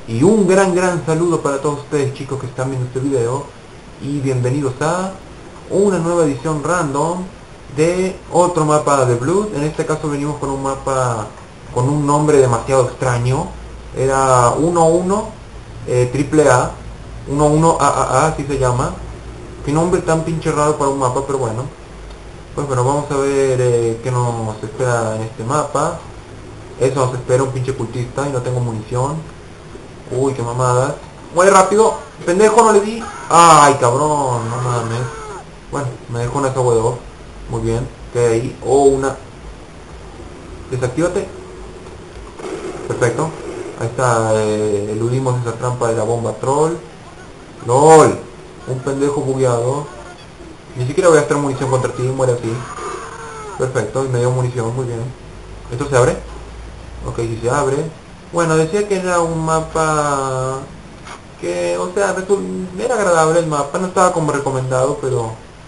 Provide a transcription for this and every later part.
Y un gran saludo para todos ustedes, chicos, que están viendo este video. Y bienvenidos a una nueva edición random de otro mapa de Blood. En este caso venimos con un mapa con un nombre demasiado extraño. Era 11 triple A, 11 AAA, así se llama. Qué nombre tan pinche raro para un mapa, pero bueno. Pues bueno, vamos a ver qué nos espera en este mapa. Eso nos espera un pinche cultista y no tengo munición. Uy, qué mamadas. Muere rápido. Pendejo, no le di. Ay, cabrón, no mames. Bueno, me dejó una SW2. Muy bien. ¿Qué hay ahí? Oh, una. Desactívate. Perfecto. Ahí está. Eludimos esa trampa de la bomba troll. LOL. Un pendejo bugueado. Ni siquiera voy a estar munición contra ti. Muere así. Perfecto. Y me dio munición. Muy bien. ¿Esto se abre? Ok, sí se abre. Bueno, decía que era un mapa que, o sea, era agradable el mapa, no estaba como recomendado, pero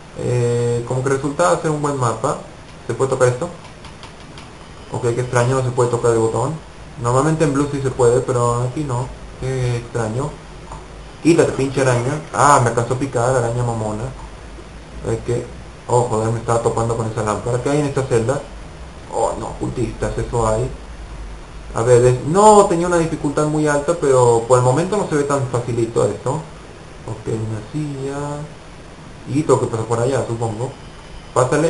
como que resultaba ser un buen mapa. ¿Se puede tocar esto? Ok, qué extraño, no se puede tocar el botón. Normalmente en Blue sí se puede, pero aquí no. Qué extraño. Quítate, pinche araña. Ah, me alcanzó a picar, araña mamona. Es que, oh, joder, me estaba topando con esa lámpara. ¿Qué hay en esta celda? Oh, no, cultistas, eso hay. A ver, no tenía una dificultad muy alta, pero por el momento no se ve tan facilito esto. Ok, una silla. Y tengo que pasar por allá, supongo. Pásale.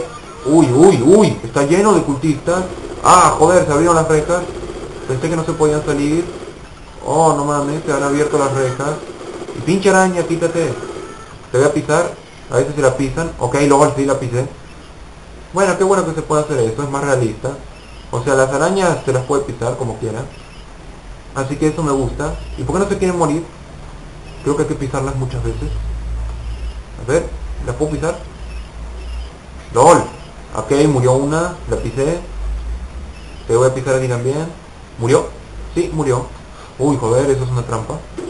Uy, está lleno de cultistas. Ah, joder, se abrieron las rejas. Pensé que no se podían salir. Oh, no mames, se han abierto las rejas. Y pinche araña, quítate. Te voy a pisar. A veces se la pisan. Ok, luego sí la pisé. Bueno, qué bueno que se puede hacer eso, es más realista. O sea, las arañas se las puede pisar como quiera. Así que eso me gusta. ¿Y por qué no se quieren morir? Creo que hay que pisarlas muchas veces. A ver, ¿la puedo pisar? ¡Lol! Ok, murió una, la pisé. Te voy a pisar a ti también. ¿Murió? Sí, murió. Uy, joder, eso es una trampa.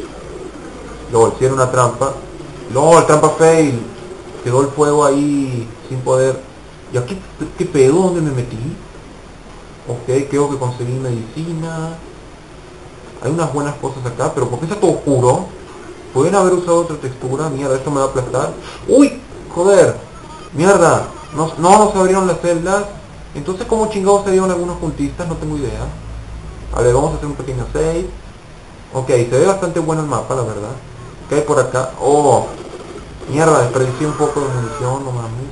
LOL, si era una trampa. LOL, trampa fail. Quedó el fuego ahí sin poder. ¿Y aquí qué pedo? ¿Dónde me metí? Ok, creo que conseguí medicina. Hay unas buenas cosas acá, pero ¿por qué está todo oscuro? Pueden haber usado otra textura. Mierda, esto me va a aplastar. ¡Uy! Joder. Mierda. No se abrieron las celdas. Entonces, ¿cómo chingados se dieron algunos cultistas? No tengo idea. A ver, vamos a hacer un pequeño save. Ok, se ve bastante bueno el mapa, la verdad. ¿Qué hay por acá? Oh. Mierda, desperdicié un poco de munición, no mames.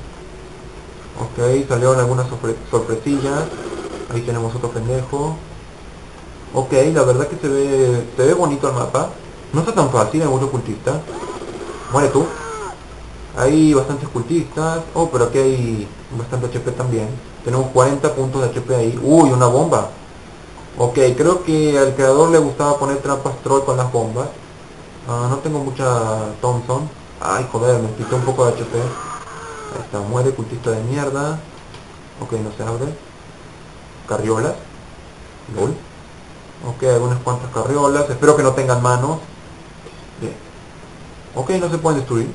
Ok, salieron algunas sorpresillas. Ahí tenemos otro pendejo. Ok, la verdad que se ve bonito el mapa. No está tan fácil, hay muchos cultistas. Muere tú. Hay bastantes cultistas. Oh, pero aquí hay bastante HP también. Tenemos 40 puntos de HP ahí. Uy, una bomba. Ok, creo que al creador le gustaba poner trampas troll con las bombas. No tengo mucha Thompson. Ay, joder, me quitó un poco de HP. Ahí está, muere cultista de mierda. Ok, no se abre. Carriolas. LOL. Ok, algunas cuantas carriolas. Espero que no tengan manos. Bien. Ok, no se pueden destruir.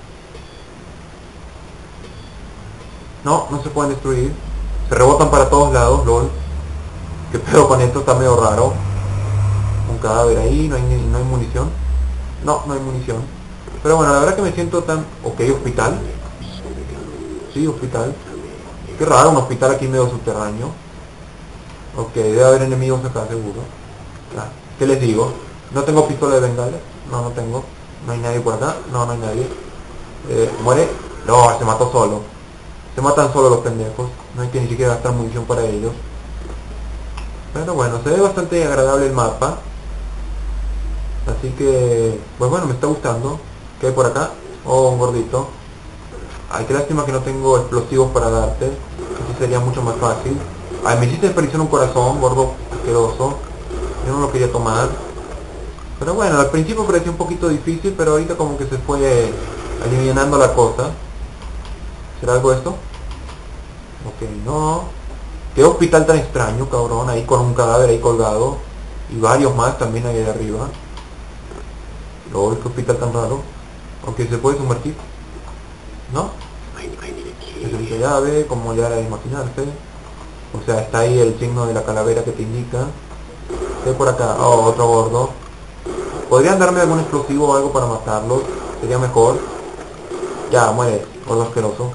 No se pueden destruir. Se rebotan para todos lados, LOL. ¿Qué pedo con esto? Está medio raro. Un cadáver ahí, no hay munición. No hay munición. Pero bueno, la verdad que me siento tan... Ok, hospital. Sí, hospital. Qué raro, un hospital aquí medio subterráneo. Ok, debe haber enemigos acá, seguro. ¿Qué les digo? ¿No tengo pistola de bengala? No tengo. ¿No hay nadie por acá? No hay nadie. ¿Muere? No, se mató solo. Se matan solo los pendejos. No hay que ni siquiera gastar munición para ellos. Pero bueno, se ve bastante agradable el mapa. Así que, pues bueno, me está gustando. ¿Qué hay por acá? Oh, un gordito. Ay, qué lástima que no tengo explosivos para darte. Así sería mucho más fácil. Ay, me hiciste desperdiciar un corazón, gordo asqueroso. Yo no lo quería tomar. Pero bueno, al principio parecía un poquito difícil, pero ahorita como que se fue alivianando la cosa. ¿Será algo esto? Ok, no. Qué hospital tan extraño, cabrón. Ahí con un cadáver ahí colgado. Y varios más también ahí arriba. Luego, qué hospital tan raro. Ok, ¿se puede sumergir? ¿No? Necesita llave, como ya era de imaginarse. O sea, está ahí el signo de la calavera que te indica. ¿Qué hay por acá? Oh, otro gordo. Podrían darme algún explosivo o algo para matarlos. Sería mejor. Ya, muere, gordo asqueroso.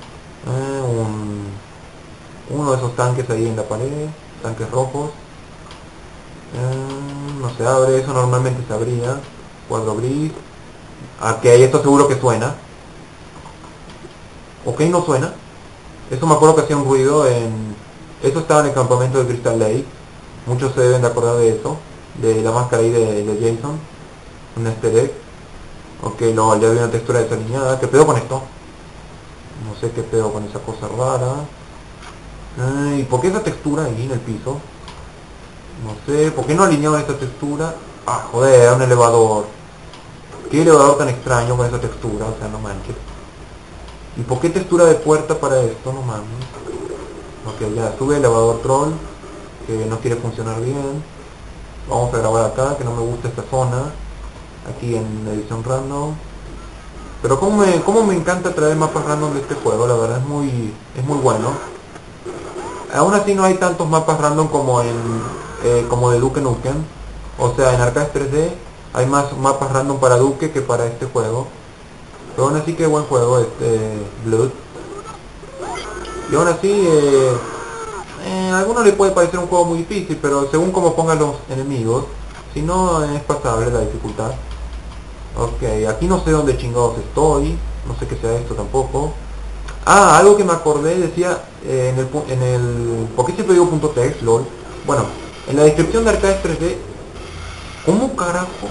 Uno de esos tanques ahí en la pared. Tanques rojos. No se abre, eso normalmente se abría. Cuadro gris. Ok, esto seguro que suena. Ok, no suena. Eso me acuerdo que hacía un ruido en... Eso estaba en el campamento de Crystal Lake. Muchos se deben de acordar de eso. De la máscara ahí de Jason. Un easter egg. Ok, no, ya había una textura desalineada. ¿Qué pedo con esto? No sé qué pedo con esa cosa rara. ¿Y por qué esa textura ahí en el piso? No sé, ¿por qué no alinearon esta textura? Ah, joder, era un elevador. ¿Qué elevador tan extraño con esa textura? O sea, no manches. ¿Y por qué textura de puerta para esto? No mames. Ok, ya sube el elevador troll, que no quiere funcionar bien. Vamos a grabar acá, que no me gusta esta zona. Aquí en edición random. Pero cómo me encanta traer mapas random de este juego, la verdad es muy bueno. Aún así no hay tantos mapas random como de Duke Nukem. O sea, en Arcade 3D hay más mapas random para Duke que para este juego. Pero aún así que buen juego este Blood. Y aún así a algunos le puede parecer un juego muy difícil, pero según como pongan los enemigos, si no es pasable la dificultad. Ok, aquí no sé dónde chingados estoy, no sé qué sea esto tampoco. Ah, algo que me acordé, decía ¿por qué siempre digo .text, lol? Bueno, en la descripción de Arcade 3D, ¿cómo carajo?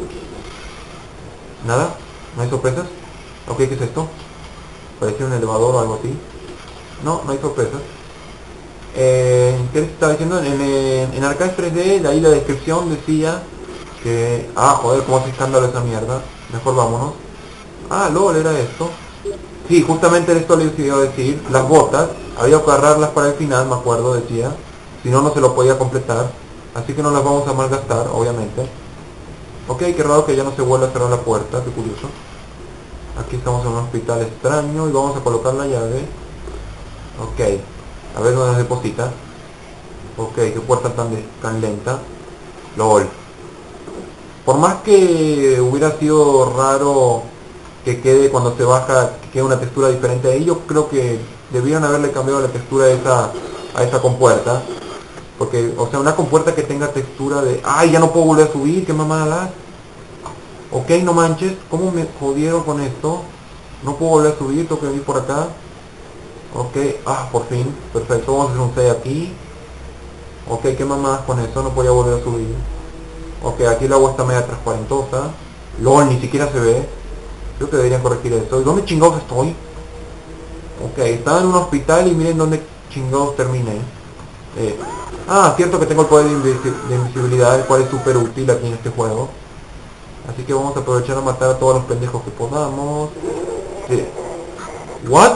Nada, no hay sorpresas. Ok, ¿qué es esto? Parecía un elevador o algo así. No, no hay sorpresas. ¿Qué les estaba diciendo? En Arcade 3D, de ahí la descripción decía que... Ah, joder, cómo hace escándalo esa mierda. Mejor vámonos. Ah, lol, era esto. Sí, justamente esto les iba a decir. Las botas, había que agarrarlas para el final, me acuerdo, decía. Si no, no se lo podía completar. Así que no las vamos a malgastar, obviamente. Ok, qué raro que ya no se vuelva a cerrar la puerta, qué curioso. Aquí estamos en un hospital extraño y vamos a colocar la llave. Ok, a ver dónde nos deposita. Ok, qué puerta tan lenta. LOL. Por más que hubiera sido raro que quede cuando se baja, que quede una textura diferente ahí, yo creo que debieron haberle cambiado la textura a esa compuerta. Porque, o sea, una compuerta que tenga textura de... ¡Ay, ya no puedo volver a subir! ¡Qué mamada da! Ok, no manches, ¿cómo me jodieron con esto? No puedo volver a subir, tengo que venir por acá. Ok, por fin, perfecto, vamos a hacer un 6 aquí. Ok, qué mamadas con eso, no podía volver a subir. Ok, aquí el agua está media transparentosa. LOL, ni siquiera se ve. Creo que deberían corregir esto. ¿Y dónde chingados estoy? Ok, estaba en un hospital y miren dónde chingados terminé. Cierto que tengo el poder de invisibilidad, el cual es súper útil aquí en este juego. Así que vamos a aprovechar a matar a todos los pendejos que podamos. ¿What?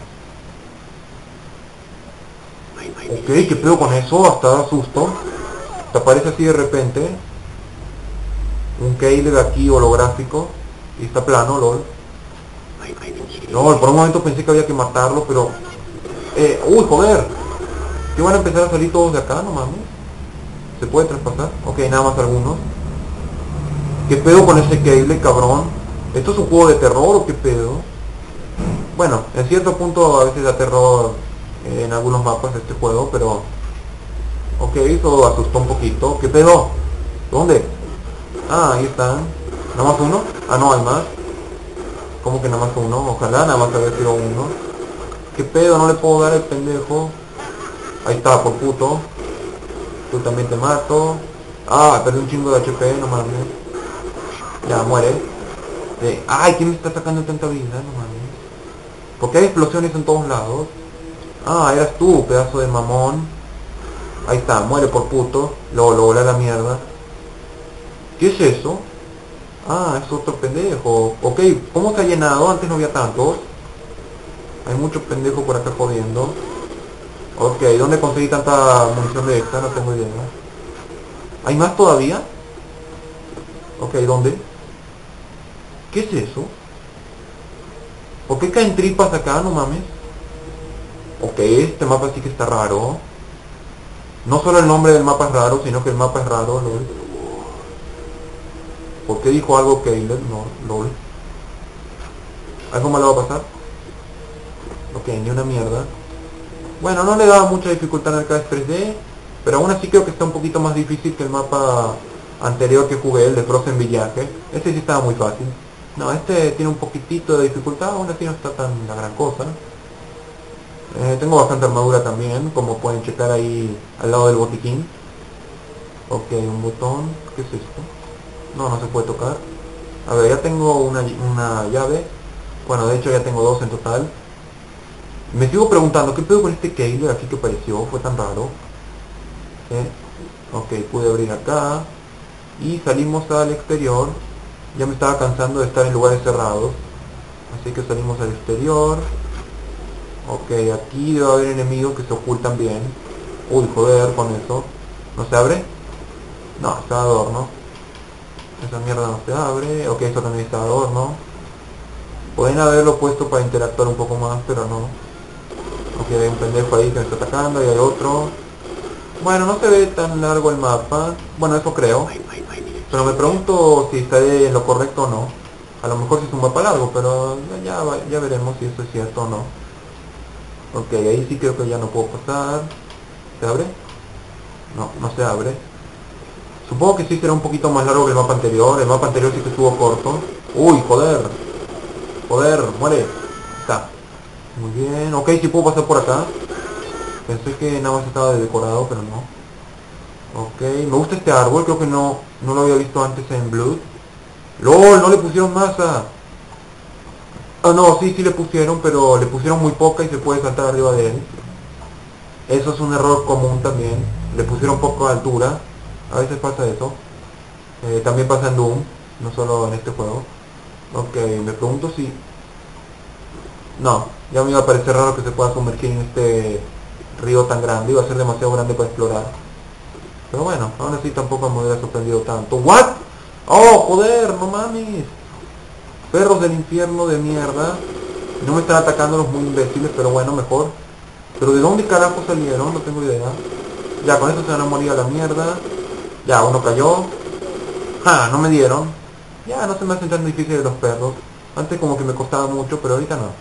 Ok, ¿qué pedo con eso? Hasta da susto. Te aparece así de repente. Un Caleb aquí holográfico. Y está plano, lol. LOL, por un momento pensé que había que matarlo, pero... ¡Uy, joder! ¿Que van a empezar a salir todos de acá? No mames. ¿Se puede traspasar? Ok, nada más algunos. ¿Qué pedo con ese Caleb, cabrón? ¿Esto es un juego de terror o qué pedo? Bueno, en cierto punto a veces da terror en algunos mapas de este juego, pero... Ok, eso asustó un poquito. ¿Qué pedo? ¿Dónde? Ahí están. ¿Nada más uno? No, hay más. ¿Cómo que nada más uno? Ojalá nada más había sido uno. ¿Qué pedo? No le puedo dar el pendejo. Ahí está, por puto. Tú también te mato. Perdí un chingo de HP, no mames. Ya, muere. Ay, ¿quién me está sacando tanta vida? No mames. ¿Por qué hay explosiones en todos lados? Eras tú, pedazo de mamón. Ahí está, muere por puto. Lo volé a la mierda. ¿Qué es eso? Es otro pendejo. Ok, ¿cómo se ha llenado? Antes no había tantos. Hay muchos pendejos por acá jodiendo. Ok, ¿dónde conseguí tanta munición de esta? No tengo idea. ¿Hay más todavía? Ok, ¿dónde? ¿Qué es eso? ¿Por qué caen tripas acá? No mames. Ok, este mapa sí que está raro. No solo el nombre del mapa es raro, sino que el mapa es raro, ¿no? ¿Por qué dijo algo Caleb? No, lol. ¿Algo malo va a pasar? Ok, ni una mierda. Bueno, no le daba mucha dificultad al Arcade 3D, pero aún así creo que está un poquito más difícil que el mapa anterior que jugué, el de Frozen Village. Este sí estaba muy fácil. No, este tiene un poquitito de dificultad, aún así no está tan la gran cosa. Tengo bastante armadura también, como pueden checar ahí al lado del botiquín. Ok, un botón. ¿Qué es esto? No, no se puede tocar. A ver, ya tengo una llave. Bueno, de hecho ya tengo dos en total. Me sigo preguntando, ¿qué pedo con este Caleb aquí que apareció? Fue tan raro. Ok, pude abrir acá. Y salimos al exterior. Ya me estaba cansando de estar en lugares cerrados. Así que salimos al exterior. Ok, aquí debe haber enemigos que se ocultan bien. Uy, joder con eso. ¿No se abre? No, está de adorno. Esa mierda no se abre. Ok, esto también está de adorno. Pueden haberlo puesto para interactuar un poco más, pero no. Ok, hay un pendejo ahí que me está atacando y hay otro. Bueno, no se ve tan largo el mapa. Bueno, eso creo. Pero me pregunto si estaré en lo correcto o no. A lo mejor sí es un mapa largo, pero ya veremos si eso es cierto o no. Ok, ahí sí creo que ya no puedo pasar. ¿Se abre? No, no se abre. Supongo que sí será un poquito más largo que el mapa anterior. El mapa anterior sí que estuvo corto. Uy, joder. Joder, muere. Está. Muy bien. Ok, sí puedo pasar por acá. Pensé que nada más estaba de decorado, pero no. Ok, me gusta este árbol. Creo que no lo había visto antes en Blood. ¡Lol! No le pusieron masa. Ah, no, sí le pusieron, pero le pusieron muy poca y se puede saltar arriba de él. Eso es un error común también. Le pusieron poco de altura. A veces pasa eso. También pasa en Doom, no solo en este juego. Ok, me pregunto si... No, ya me iba a parecer raro que se pueda sumergir en este río tan grande. Iba a ser demasiado grande para explorar. Pero bueno, aún así tampoco me hubiera sorprendido tanto. ¿What? ¡Oh, joder! ¡No mames! Perros del infierno de mierda. No me están atacando los muy imbéciles, pero bueno, mejor. Pero ¿de dónde carajo salieron? No tengo idea. Ya, con esto se van a morir a la mierda. Ya, uno cayó. ¡Ja! No me dieron. Ya, no se me hacen tan difíciles los perros. Antes como que me costaba mucho, pero ahorita no.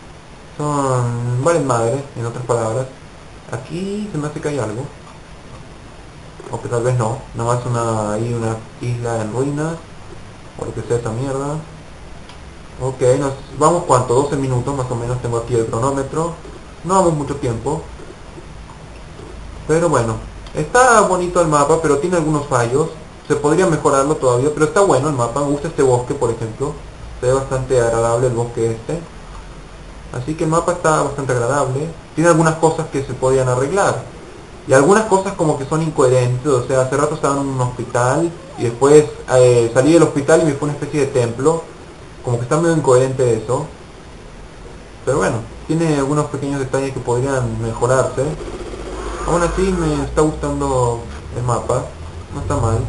Son... valen madre, en otras palabras. Aquí se me hace que hay algo. O que tal vez no. Nada más hay una isla en ruinas. O lo que sea esta mierda. Ok, nos vamos cuánto, 12 minutos más o menos tengo aquí el cronómetro. No vamos mucho tiempo. Pero bueno, está bonito el mapa, pero tiene algunos fallos. Se podría mejorarlo todavía, pero está bueno el mapa. Me gusta este bosque, por ejemplo. Se ve bastante agradable el bosque este. Así que el mapa está bastante agradable. Tiene algunas cosas que se podían arreglar. Y algunas cosas como que son incoherentes. O sea, hace rato estaba en un hospital y después salí del hospital y me fue una especie de templo. Como que está medio incoherente eso. Pero bueno, tiene algunos pequeños detalles que podrían mejorarse. Aún así me está gustando el mapa. No está mal.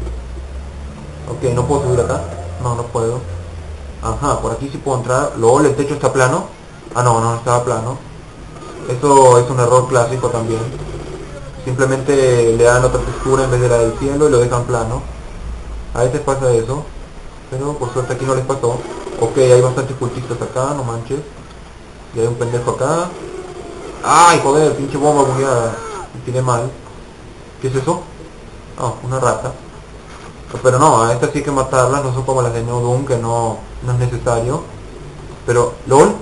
Ok, ¿no puedo subir acá? No, no puedo. Ajá, por aquí sí puedo entrar. LOL, el techo está plano. Ah, no estaba plano. Eso es un error clásico también. Simplemente le dan otra textura en vez de la del cielo y lo dejan plano. A veces pasa eso. Pero por suerte aquí no les pasó. Ok, hay bastantes cultistas acá, no manches. Y hay un pendejo acá. ¡Ay, joder! Pinche bomba bugueada. Me tiré mal. ¿Qué es eso? Oh, una rata. Pero no, a estas sí hay que matarlas. No son como las de No Doom, que no es necesario. Pero, ¿LOL?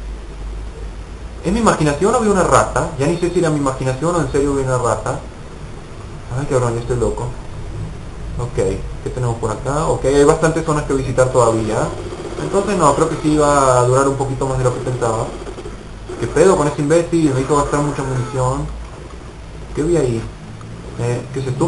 ¿Es mi imaginación o vi una rata? Ya ni sé si era mi imaginación o en serio vi una rata. Ay, cabrón, yo estoy loco. Ok, ¿qué tenemos por acá? Ok, hay bastantes zonas que visitar todavía. Entonces no, creo que sí iba a durar un poquito más de lo que pensaba. ¿Qué pedo con ese imbécil? Me hizo gastar mucha munición. ¿Qué vi ahí? ¿Qué es esto?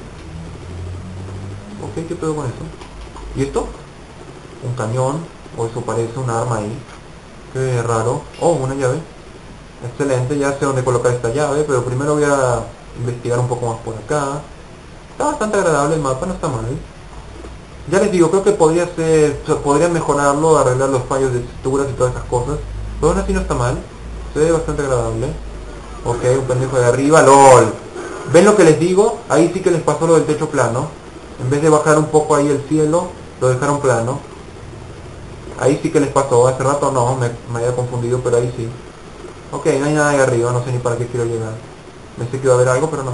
Ok, ¿qué pedo con eso? ¿Y esto? Un cañón. O eso parece un arma ahí. Qué raro. Oh, una llave. Excelente, ya sé dónde colocar esta llave, pero primero voy a investigar un poco más por acá. Está bastante agradable el mapa, no está mal. Ya les digo, creo que podría mejorarlo, arreglar los fallos de texturas y todas esas cosas. Pero aún así no está mal. Se ve bastante agradable. Ok, un pendejo de arriba, LOL. ¿Ven lo que les digo? Ahí sí que les pasó lo del techo plano. En vez de bajar un poco ahí el cielo, Lo dejaron plano. Ahí sí que les pasó, hace rato no, me había confundido, pero ahí sí. Ok, no hay nada ahí arriba, no sé ni para qué quiero llegar. Pensé que iba a haber algo, pero no.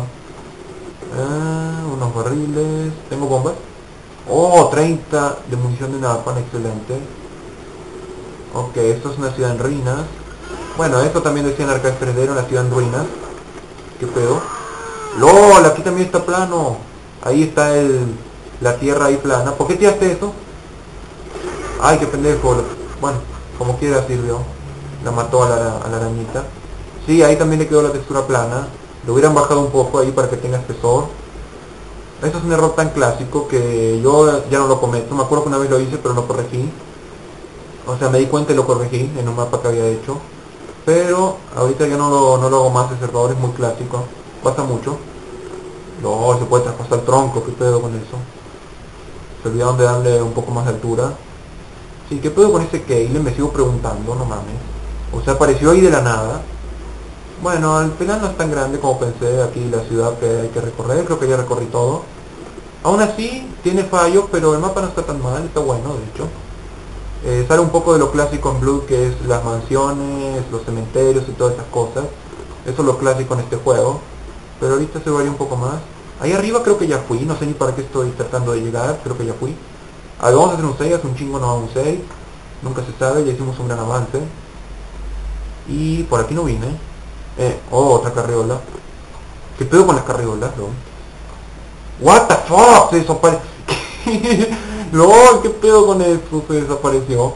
Unos barriles. ¿Tengo bombas? Oh, 30 de munición de napalm, excelente. Ok, esto es una ciudad en ruinas. Bueno, esto también decía en Arcade 3D, una ciudad en ruinas. ¿Qué pedo? ¡Lol! Aquí también está plano. Ahí está la tierra ahí plana. ¿Por qué tiraste eso? Ay, qué pendejo. Bueno, como quiera sirvió. La mató a la arañita. Sí, ahí también le quedó la textura plana. Lo hubieran bajado un poco ahí para que tenga espesor. Eso es un error tan clásico que yo ya no lo cometo. Me acuerdo que una vez lo hice, pero lo corregí. O sea, me di cuenta y lo corregí en un mapa que había hecho. Pero ahorita ya no lo hago más, ese error es muy clásico. Pasa mucho. No, se puede traspasar el tronco, ¿qué pedo con eso? Se olvidaron de darle un poco más de altura. Sí, ¿qué pedo con ese Kale? Me sigo preguntando, no mames. O sea, apareció ahí de la nada. Bueno, al final no es tan grande como pensé. Aquí la ciudad que hay que recorrer, creo que ya recorrí todo. Aún así, tiene fallos, pero el mapa no está tan mal, está bueno, de hecho. Sale un poco de lo clásico en Blood, que es las mansiones, los cementerios y todas esas cosas. Eso es lo clásico en este juego. Pero ahorita se varía un poco más. Ahí arriba creo que ya fui, no sé ni para qué estoy tratando de llegar, creo que ya fui. A ver, vamos a hacer un 6, hace un chingo no va un 6. Nunca se sabe, ya hicimos un gran avance. Y por aquí no vine. Oh, otra carriola. ¿Qué pedo con las carriolas, no? What the fuck, se desapareció. LOL, ¿qué pedo con eso? Se desapareció.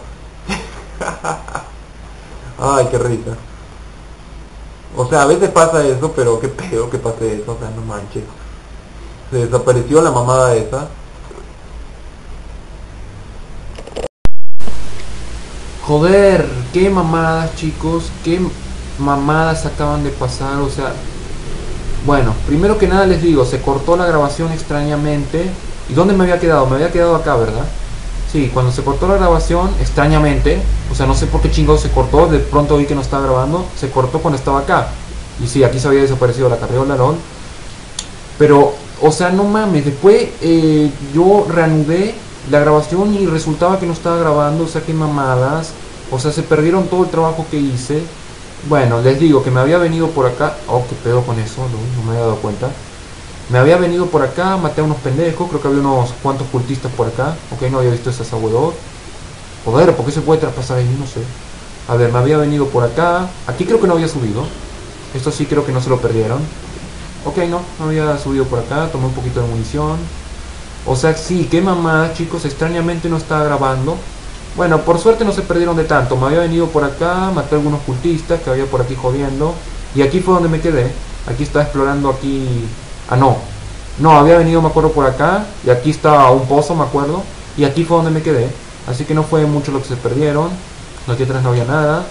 Ay, qué risa. O sea, a veces pasa eso, pero qué pedo que pase eso, o sea, no manches. Se desapareció la mamada esa. Joder, qué mamadas, chicos, qué mamadas acaban de pasar, o sea, bueno, primero que nada les digo, se cortó la grabación extrañamente. ¿Y dónde me había quedado? Me había quedado acá, ¿verdad? Sí, cuando se cortó la grabación, extrañamente, o sea, no sé por qué chingado se cortó, de pronto vi que no estaba grabando, se cortó cuando estaba acá. Y sí, aquí se había desaparecido la carriola, LOL. Pero, o sea, no mames, después yo reanudé la grabación y resultaba que no estaba grabando, o sea, qué mamadas. O sea, se perdieron todo el trabajo que hice. Bueno, les digo que me había venido por acá. Oh, qué pedo con eso, no me había dado cuenta. Me había venido por acá, maté a unos pendejos, creo que había unos cuantos cultistas por acá. Ok, no había visto esas AW2. Joder, ¿por qué se puede traspasar ahí? No sé. A ver, me había venido por acá. Aquí creo que no había subido. Esto sí creo que no se lo perdieron. Ok, no había subido por acá, tomé un poquito de munición. O sea, sí, qué mamada, chicos, extrañamente no estaba grabando. Bueno, por suerte no se perdieron de tanto. Me había venido por acá, maté a algunos cultistas que había por aquí jodiendo. Y aquí fue donde me quedé. Aquí estaba explorando aquí... Ah, no, había venido, me acuerdo, por acá. Y aquí estaba un pozo, me acuerdo. Y aquí fue donde me quedé. Así que no fue mucho lo que se perdieron. Aquí atrás no había nada.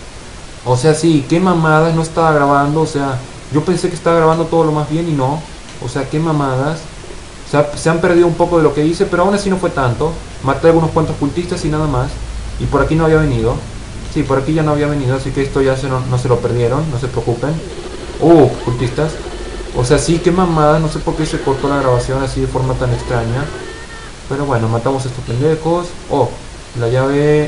O sea, sí, qué mamadas, no estaba grabando. O sea, yo pensé que estaba grabando todo lo más bien y no. O sea, qué mamadas. Se han perdido un poco de lo que hice, pero aún así no fue tanto. Maté a algunos cuantos cultistas y nada más. Y por aquí no había venido. Sí, por aquí ya no había venido, así que esto ya no se lo perdieron, no se preocupen. Cultistas. O sea, sí, qué mamada, no sé por qué se cortó la grabación así de forma tan extraña. Pero bueno, matamos a estos pendejos. La llave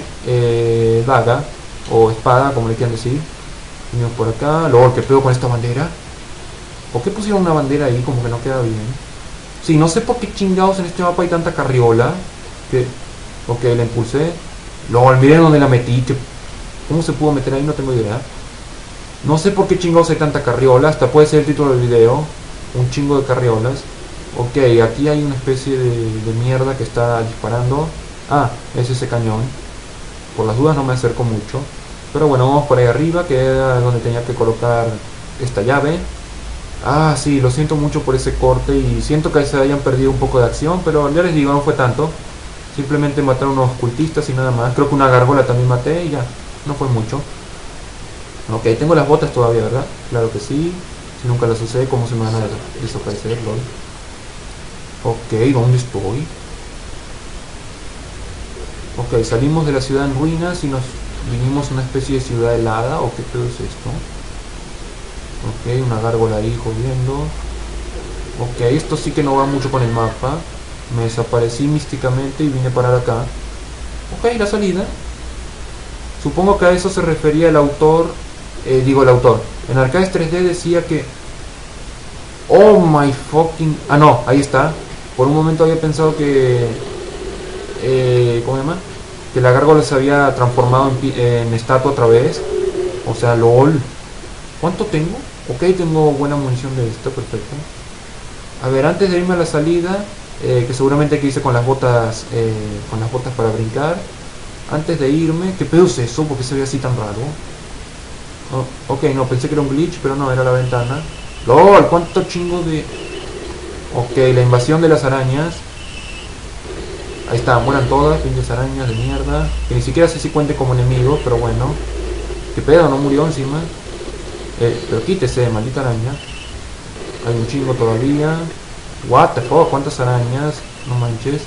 daga, o espada, como le quieran decir. Venimos por acá. Luego, ¿qué pedo con esta bandera? ¿Por qué pusieron una bandera ahí? Como que no queda bien. Sí, no sé por qué chingados en este mapa hay tanta carriola. Ok, la impulsé. Luego, miren dónde la metí. ¿Cómo se pudo meter ahí? No tengo idea. No sé por qué chingados hay tanta carriola. Hasta puede ser el título del video. Un chingo de carriolas. Ok, aquí hay una especie de mierda que está disparando. Ah, es ese cañón. Por las dudas no me acerco mucho. Pero bueno, vamos por ahí arriba, que era donde tenía que colocar esta llave. Ah, sí, lo siento mucho por ese corte y siento que se hayan perdido un poco de acción, pero ya les digo, no fue tanto. Simplemente mataron unos cultistas y nada más. Creo que una gárgola también maté y ya, no fue mucho. Ok, tengo las botas todavía, ¿verdad? Claro que sí. Si nunca las usé, ¿cómo se me van a desaparecer? LOL. Ok, ¿dónde estoy? Ok, salimos de la ciudad en ruinas y nos vinimos a una especie de ciudad helada. ¿O qué pedo es esto? Ok, una gárgola ahí jodiendo. Ok, esto sí que no va mucho con el mapa. Me desaparecí místicamente y vine a parar acá. Ok, la salida. Supongo que a eso se refería el autor. Digo el autor. En Arcades 3D decía que... Oh my fucking... Ah, no, ahí está. Por un momento había pensado que... ¿cómo se llama? Que la gárgola se había transformado en estatua otra vez. O sea, lol. ¿Cuánto tengo? Ok, tengo buena munición de esto, perfecto. A ver, antes de irme a la salida, que seguramente que hice con las botas para brincar. Antes de irme, ¿qué pedo es eso? ¿Por qué se ve así tan raro? Oh, ok, no, pensé que era un glitch, pero no, era la ventana. LOL, cuánto chingo de... Ok, la invasión de las arañas. Ahí está, mueran todas, pinches arañas de mierda. Que ni siquiera sé si cuente como enemigo, pero bueno. ¿Qué pedo? No murió encima. Pero quítese, maldita araña. Hay un chingo todavía. What the fuck, cuántas arañas. No manches.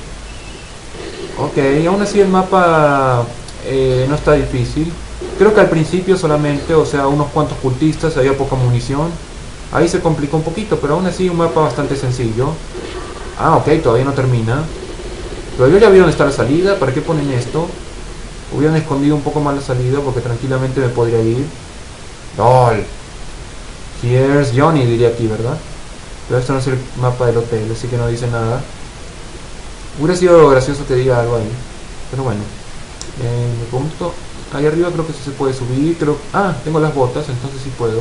Ok, aún así el mapa no está difícil. Creo que al principio solamente, o sea, unos cuantos cultistas, había poca munición. Ahí se complicó un poquito, pero aún así un mapa bastante sencillo. Ah, ok, todavía no termina. Pero yo ya vi dónde está la salida. ¿Para qué ponen esto? Hubieran escondido un poco más la salida porque tranquilamente me podría ir. LOL. Here's Johnny, diría aquí, ¿verdad? Pero esto no es el mapa del hotel, así que no dice nada. Hubiera sido gracioso que diga algo ahí. Pero bueno. Me pregunto... Ahí arriba creo que sí se puede subir. Creo... Ah, tengo las botas, entonces sí puedo.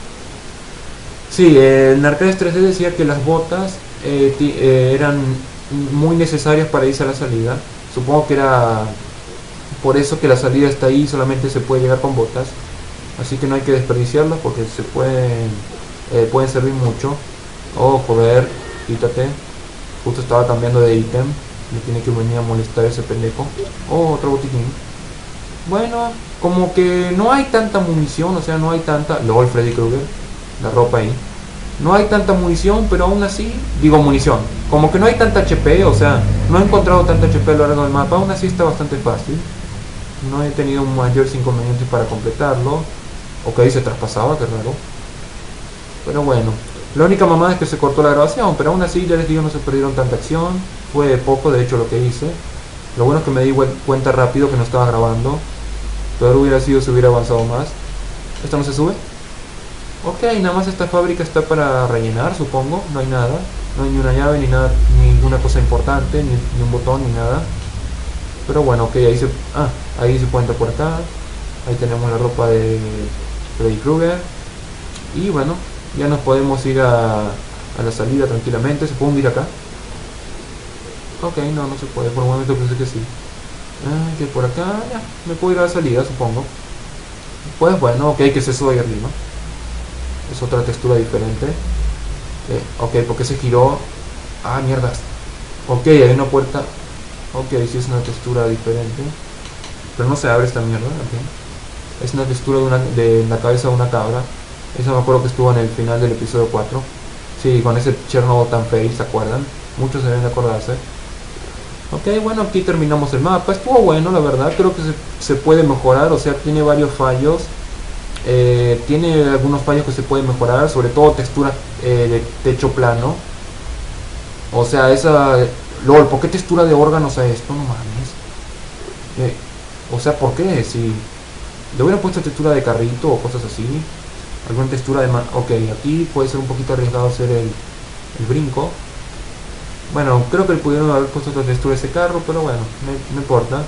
Sí, en Arcades 3D decía que las botas eran muy necesarias para irse a la salida. Supongo que era por eso que la salida está ahí, solamente se puede llegar con botas. Así que no hay que desperdiciarlas porque se pueden servir mucho. Oh, joder, quítate. Justo estaba cambiando de ítem. Me tiene que venir a molestar ese pendejo. Oh, otro botiquín. Bueno, como que no hay tanta munición, o sea, no hay tanta... LOL, Freddy Krueger, la ropa ahí. No hay tanta munición, pero aún así... Digo munición. Como que no hay tanta HP, o sea, no he encontrado tanta HP a lo largo del mapa. Aún así está bastante fácil. No he tenido mayores inconvenientes para completarlo. Ok, se traspasaba, qué raro. Pero bueno. La única mamada es que se cortó la grabación, pero aún así, ya les digo, no se perdieron tanta acción. Fue poco, de hecho, lo que hice. Lo bueno es que me di cuenta rápido que no estaba grabando. Peor hubiera sido si hubiera avanzado más. ¿Esto no se sube? Ok, nada más esta fábrica está para rellenar, supongo. No hay nada. No hay ni una llave, ni nada, ninguna cosa importante, ni un botón, ni nada. Pero bueno, ok, ahí se puede entrar por acá. Ahí tenemos la ropa de Freddy Krueger. Y bueno, ya nos podemos ir a la salida tranquilamente. ¿Se puede hundir acá? Ok, no se puede. Por un momento pensé que sí. Que por acá, ya, me puedo ir a la salida, supongo. Pues bueno, ok, que es eso ahí arriba. Es otra textura diferente. Ok, porque se giró. Ah, mierdas. Ok, hay una puerta. Ok, sí es una textura diferente. Pero no se abre esta mierda, ok. Es una textura de la cabeza de una cabra. Eso me acuerdo que estuvo en el final del episodio 4. Sí, con ese Chernobyl tan fail, ¿se acuerdan? Muchos deben de acordarse. Ok, bueno, aquí terminamos el mapa. Estuvo bueno, la verdad. Creo que se puede mejorar. O sea, tiene varios fallos. Tiene algunos fallos que se pueden mejorar. Sobre todo textura de techo plano. O sea, esa... LOL, ¿por qué textura de órganos a esto? No mames. O sea, ¿por qué? Si le hubieran puesto textura de carrito o cosas así. Alguna textura de... Ok, aquí puede ser un poquito arriesgado hacer el brinco. Bueno, creo que le pudieron haber puesto otra textura a ese carro, pero bueno, no importa.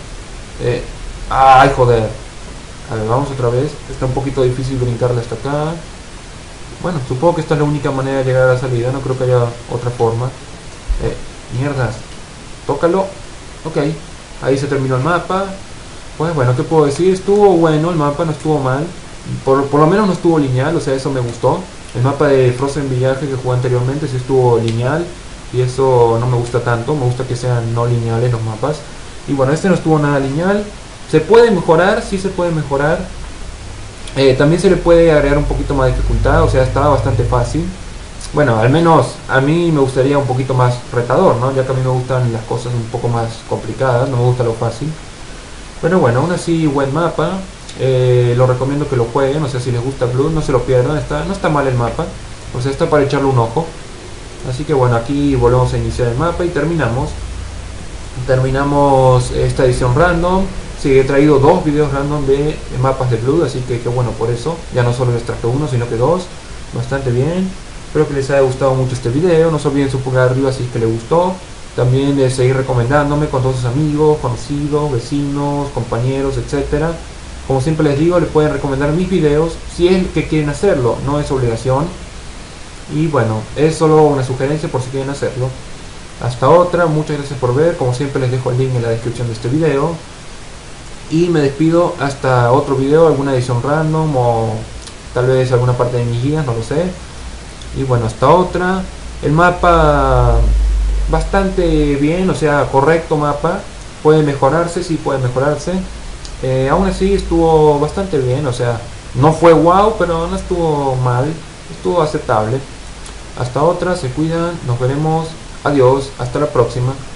¡Ay, joder! A ver, vamos otra vez. Está un poquito difícil brincarle hasta acá. Bueno, supongo que esta es la única manera de llegar a la salida. No creo que haya otra forma. Mierdas. Tócalo. Ok, ahí se terminó el mapa. Pues bueno, ¿qué puedo decir? Estuvo bueno el mapa, no estuvo mal. Por lo menos no estuvo lineal, o sea, eso me gustó. El mapa de Frozen Village que jugué anteriormente sí estuvo lineal. Y eso no me gusta tanto, me gusta que sean no lineales los mapas. Y bueno, este no estuvo nada lineal. Se puede mejorar, sí se puede mejorar. También se le puede agregar un poquito más de dificultad, o sea, estaba bastante fácil. Bueno, al menos a mí me gustaría un poquito más retador, ¿no? Ya que a mí me gustan las cosas un poco más complicadas, no me gusta lo fácil. Pero bueno, aún así buen mapa. Lo recomiendo que lo jueguen, o sea, si les gusta Blood no se lo pierdan, no está mal el mapa. O sea, está para echarle un ojo. Así que bueno, aquí volvemos a iniciar el mapa y terminamos esta edición random. Sí, he traído 2 videos random de mapas de Blood, así que bueno, por eso ya no solo les traje uno sino que 2, bastante bien. Espero que les haya gustado mucho este video, no se olviden su pulgar arriba si es que les gustó. También de seguir recomendándome con todos sus amigos, conocidos, vecinos, compañeros, etcétera. Como siempre les digo, les pueden recomendar mis videos si es que quieren hacerlo, no es obligación. Y bueno, es solo una sugerencia por si quieren hacerlo. Hasta otra, muchas gracias por ver, como siempre les dejo el link en la descripción de este video. Y me despido hasta otro video, alguna edición random o tal vez alguna parte de mis guías, no lo sé. Y bueno, hasta otra. El mapa bastante bien, o sea, correcto mapa. Puede mejorarse, sí puede mejorarse. Aún así estuvo bastante bien, o sea, no fue wow, pero no estuvo mal, estuvo aceptable. Hasta otra, se cuidan, nos veremos, adiós, hasta la próxima.